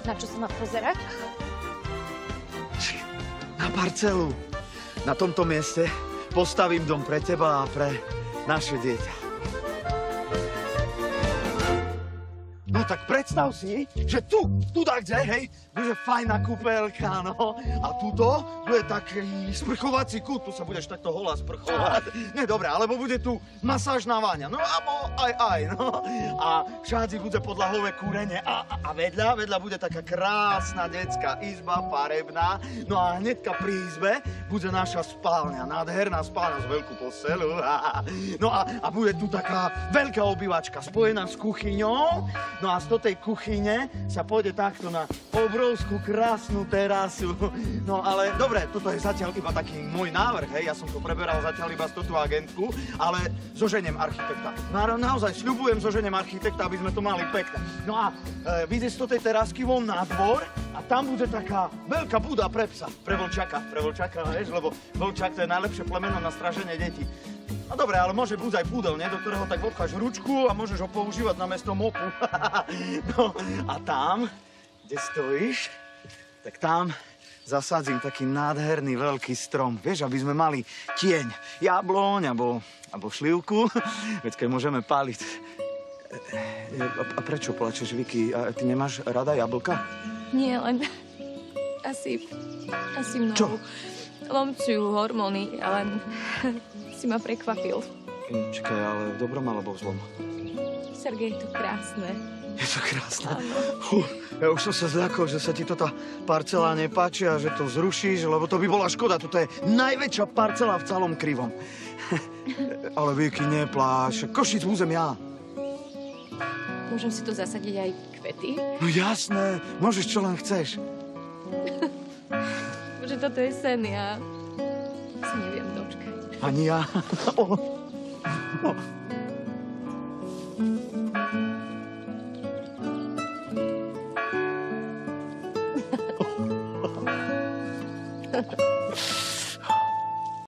Na čo sa má pozerať? Na parcelu. Na tomto mieste postavím dom pre teba a pre naše dieťa. No tak predstav si, že tu tak kde, hej, bude fajná kúpeľka, no. A tuto bude taký sprchovací kút, tu sa budeš takto holá sprchovať. Nie, dobre, alebo bude tu masážna váňa, no, alebo aj, no. A všade bude podlahové kúrenie a vedľa bude taká krásna detská izba, farebná. No a hnedka pri izbe bude naša spálňa, nádherná spálňa s veľkú posteľou. No a bude tu taká veľká obývačka spojená s kuchyňou. No a z tej kuchyne sa pôjde takto na obrovskú krásnu terasu. No ale dobre, toto je zatiaľ iba taký môj návrh, hej. Ja som to preberal zatiaľ iba z túto agentku, ale zoženiem architekta. Naozaj sľubujem, zoženiem architekta, aby sme to mali pekné. No a vyjde z tej terasky von na dvor a tam bude taká veľká buda pre psa, pre vlčaka, vieš, lebo vlčak to je najlepšie plemeno na straženie detí. No dobre, ale môže byť aj púdel, nie? Do ktorého tak vodkáš ručku a môžeš ho používať namiesto mopu. No a tam, kde stojíš, tak tam zasadzím taký nádherný veľký strom. Vieš, aby sme mali tieň, jabloň alebo šlivku, veď keď môžeme páliť. A prečo plačeš, Vicky? A ty nemáš rada jablka? Nie, len asi mnou. Čo? Lomcujú hormóny, ale si ma prekvapil. Čakaj, ale v dobrom alebo v zlom? Sergej, je to krásne. Je to krásne. Ja už som sa zľakol, že sa ti to tá parcela nepáči a že to zrušíš, lebo to by bola škoda. Toto je najväčšia parcela v celom Krivom. Ale Vicky, nepláš. Košic múzem ja. Môžem si tu zasadiť aj kvety? No jasné, môžeš čo len chceš. Že toto je sen, ja si neviem dočkať. Ani ja. Ha ha.